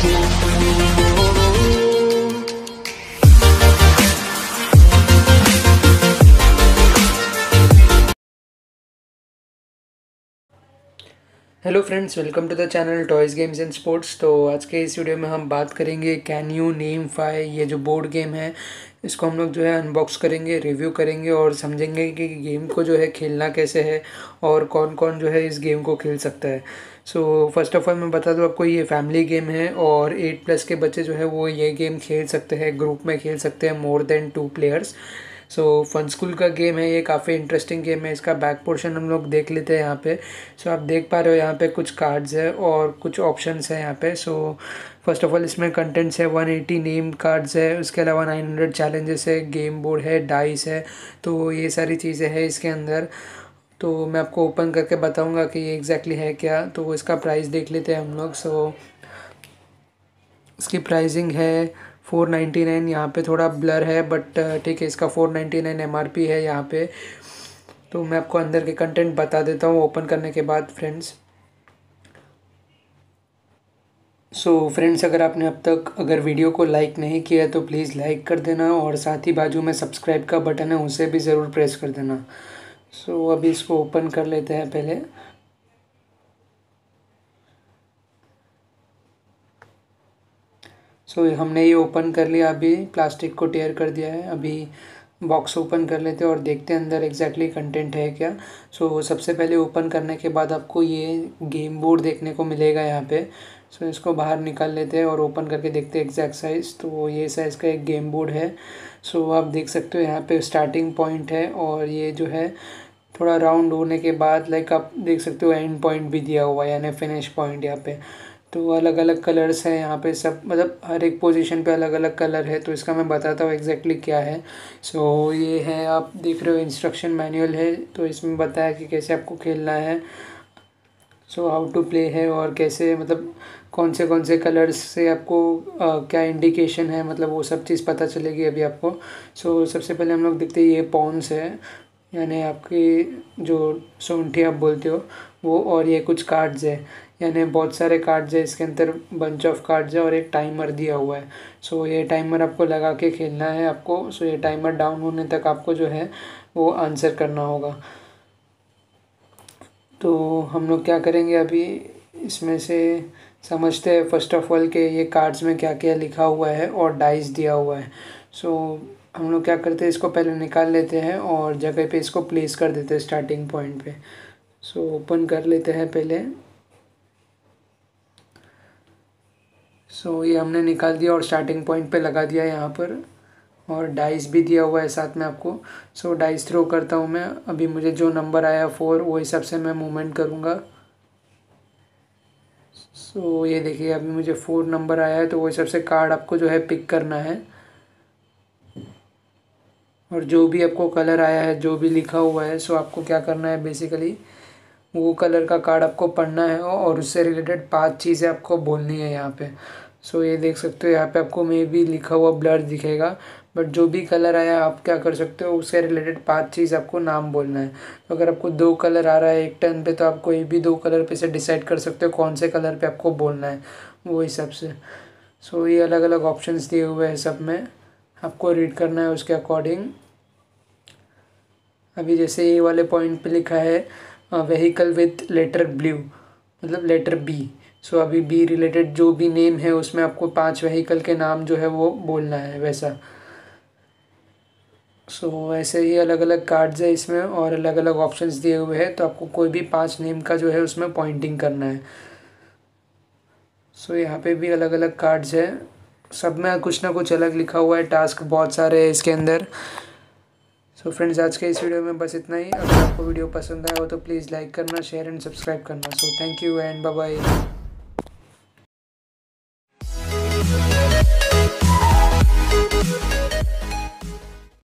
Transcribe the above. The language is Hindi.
Hello friends, welcome to the channel toys games and sports. तो आज के इस वीडियो में हम बात करेंगे कैन यू नेम 5। ये जो बोर्ड गेम है इसको हम लोग जो है अनबॉक्स करेंगे, रिव्यू करेंगे और समझेंगे कि गेम को जो है खेलना कैसे है और कौन कौन जो है इस गेम को खेल सकता है। सो फर्स्ट ऑफ ऑल मैं बता दूं आपको, ये फैमिली गेम है और 8+ के बच्चे जो है वो ये गेम खेल सकते हैं, ग्रुप में खेल सकते हैं, more than 2 players. So fun school का गेम है ये, काफ़ी इंटरेस्टिंग गेम है। इसका बैक पोर्शन हम लोग देख लेते हैं यहाँ पे। सो आप देख पा रहे हो यहाँ पे कुछ कार्ड्स है और कुछ ऑप्शंस है यहाँ पे। सो फर्स्ट ऑफ ऑल इसमें कंटेंट्स है, 180 नेम कार्ड्स है, उसके अलावा 900 चैलेंजेस है, गेम बोर्ड है, डाइस है। तो ये सारी चीज़ें हैं इसके अंदर। तो मैं आपको ओपन करके बताऊँगा कि ये एग्जैक्टली है क्या। तो इसका प्राइस देख लेते हैं हम लोग। सो इसकी प्राइसिंग है 499। यहाँ पे थोड़ा ब्लर है बट ठीक है, इसका 499 MRP है यहाँ पे। तो मैं आपको अंदर के कंटेंट बता देता हूँ ओपन करने के बाद फ्रेंड्स। सो फ्रेंड्स, अगर आपने अब तक वीडियो को लाइक नहीं किया है तो प्लीज़ लाइक कर देना और साथ ही बाजू में सब्सक्राइब का बटन है उसे भी ज़रूर प्रेस कर देना। सो अभी इसको ओपन कर लेते हैं पहले। सो हमने ये ओपन कर लिया, अभी प्लास्टिक को टेयर कर दिया है। अभी बॉक्स ओपन कर लेते हैं और देखते हैं अंदर एग्जैक्टली कंटेंट है क्या। सो सबसे पहले ओपन करने के बाद आपको ये गेम बोर्ड देखने को मिलेगा यहाँ पे। सो इसको बाहर निकाल लेते हैं और ओपन करके देखते हैं एग्जैक्ट साइज़। तो ये साइज़ का एक गेम बोर्ड है। सो आप देख सकते हो यहाँ पे स्टार्टिंग पॉइंट है और ये जो है थोड़ा राउंड होने के बाद लाइक आप देख सकते हो एंड पॉइंट भी दिया हुआ है, यानी फिनिश पॉइंट यहाँ पे। तो अलग अलग कलर्स हैं यहाँ पे, सब मतलब हर एक पोजीशन पे अलग अलग कलर है। तो इसका मैं बताता हूँ एग्जैक्टली क्या है। सो ये है, आप देख रहे हो इंस्ट्रक्शन मैनुअल है। तो इसमें बताया कि कैसे आपको खेलना है। सो हाउ टू प्ले है और कैसे, मतलब कौन से कलर्स से आपको क्या इंडिकेशन है, मतलब वो सब चीज़ पता चलेगी अभी आपको। सो सबसे पहले हम लोग देखते हैं, ये पॉन्स है यानी आपकी जो सोंठी आप बोलते हो वो, और ये कुछ कार्ड्स है यानी बहुत सारे कार्ड्स है इसके अंदर, बंच ऑफ कार्ड्स है और एक टाइमर दिया हुआ है। सो ये टाइमर आपको लगा के खेलना है आपको। सो ये टाइमर डाउन होने तक आपको जो है वो आंसर करना होगा। तो हम लोग क्या करेंगे अभी, इसमें से समझते हैं फर्स्ट ऑफ ऑल के ये कार्ड्स में क्या क्या लिखा हुआ है और डाइस दिया हुआ है। सो हम लोग क्या करते हैं, इसको पहले निकाल लेते हैं और जगह पे इसको प्लेस कर देते हैं स्टार्टिंग पॉइंट पे। सो ओपन कर लेते हैं पहले। सो ये हमने निकाल दिया और स्टार्टिंग पॉइंट पे लगा दिया यहाँ पर, और डाइस भी दिया हुआ है साथ में आपको। सो डाइस थ्रो करता हूँ मैं। अभी मुझे जो नंबर आया 4 वो हिसाब से मैं मूवमेंट करूँगा। सो ये देखिए अभी मुझे 4 नंबर आया है, तो वो हिसाब से कार्ड आपको जो है पिक करना है। और जो भी आपको कलर आया है, जो भी लिखा हुआ है, सो आपको क्या करना है बेसिकली, वो कलर का कार्ड आपको पढ़ना है और उससे रिलेटेड 5 चीज़ें आपको बोलनी है यहाँ पे। सो ये देख सकते हो यहाँ पे आपको मे भी लिखा हुआ ब्लर दिखेगा, बट जो भी कलर आया आप क्या कर सकते हो, उससे रिलेटेड 5 चीज़ आपको नाम बोलना है। तो अगर आपको 2 कलर आ रहा है एक टर्न पे, तो आप कोई भी 2 कलर पे से डिसाइड कर सकते हो कौन से कलर पे आपको बोलना है वो हिसाब से। सो ये अलग अलग ऑप्शंस दिए हुए हैं, सब में आपको रीड करना है उसके अकॉर्डिंग। अभी जैसे ये वाले पॉइंट पे लिखा है व्हीकल विथ लेटर ब्लू, मतलब लेटर बी। सो अभी बी रिलेटेड जो भी नेम है उसमें आपको 5 व्हीकल के नाम जो है वो बोलना है वैसा। सो ऐसे ही अलग अलग कार्ड्स है इसमें और अलग अलग ऑप्शंस दिए हुए हैं। तो आपको कोई भी 5 नेम का जो है उसमें पॉइंटिंग करना है। सो यहाँ पे भी अलग अलग कार्ड्स है, सब में कुछ ना कुछ अलग लिखा हुआ है। टास्क बहुत सारे हैं इसके अंदर। सो फ्रेंड्स, आज के इस वीडियो में बस इतना ही। अगर आपको वीडियो पसंद आया हो तो प्लीज़ लाइक करना, शेयर एंड सब्सक्राइब करना। So thank you and bye bye.